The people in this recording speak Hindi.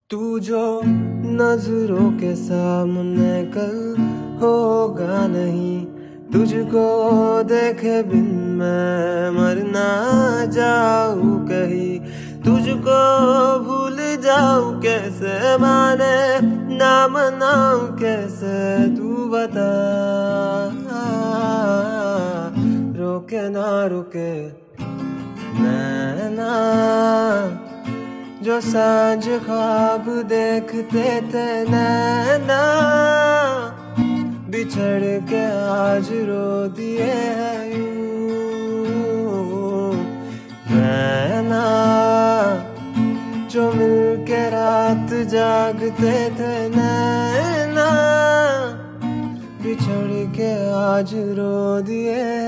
तू जो नजरों के सामने कल होगा नहीं, तुझको देखे बिन मैं मर ना जाऊं कहीं। तुझको भूल जाऊं कैसे, माने ना मनाऊं कैसे, तू बता। रोके ना रुके नैना जो सांझ ख्वाब देखते थे नैना, बिछड़ के आज रो दिए हैं यूं। नैना जो मिल के रात जागते थे नैना, बिछड़ के आज रो दिए